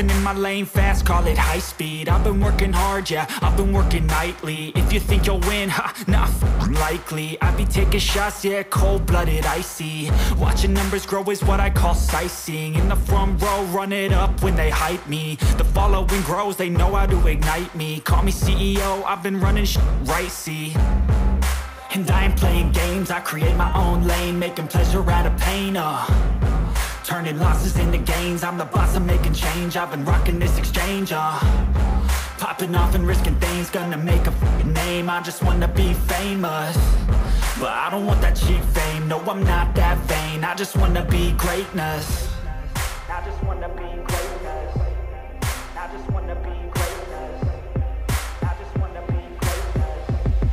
Dancing in my lane fast, call it high speed. I've been working hard, yeah, I've been working nightly. If you think you'll win, ha, not likely. I be taking shots, yeah, cold-blooded, icy. Watching numbers grow is what I call sightseeing. In the front row, run it up when they hype me. The following grows, they know how to ignite me. Call me CEO, I've been running right, see. And I ain't playing games, I create my own lane, making pleasure out of pain, turning losses into gains. I'm the boss, I'm making change. I've been rocking this exchange, popping off and risking things. Gonna make a f***ing name. I just wanna be famous, but I don't want that cheap fame. No, I'm not that vain. I just wanna be greatness. I just wanna be greatness. I just wanna be greatness. I just wanna be greatness.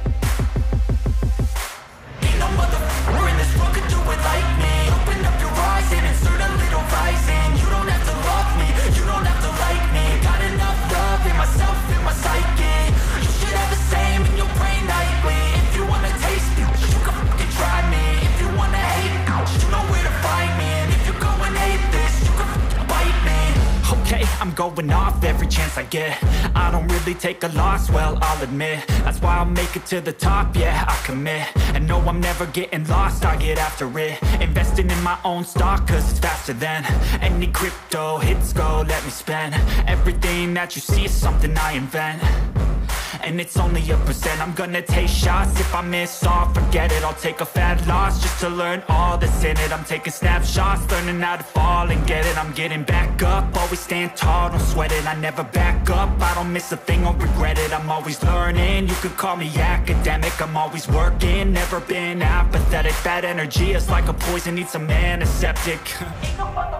Ain't no motherfucker in this world could do it like me. Open up your eyes and insert a little rising. You don't have to love me, you don't have to like me. Got enough love in myself, in my psyche. You should have the same in your brain nightly. If you wanna taste it, you can fucking try me. If you wanna hate, you know where to find me. And if you go and hate this, you can fucking bite me. Okay, I'm going off every chance I get. I don't really take a loss, well, I'll admit. That's why I'll make it to the top, yeah, I commit. And no, I'm never getting lost, I get after it. Investing in my own stock, cause it's faster than any crypto hits go, let me spend. Everything that you see is something I invent, and it's only a percent. I'm gonna take shots, if I miss all, forget it. I'll take a fat loss just to learn all that's in it. I'm taking snapshots, learning how to fall and get it. I'm getting back up, always stand tall, don't sweat it. I never back up, I don't miss a thing or regret it. I'm always learning, you could call me academic. I'm always working, never been apathetic. That energy is like a poison, needs some antiseptic.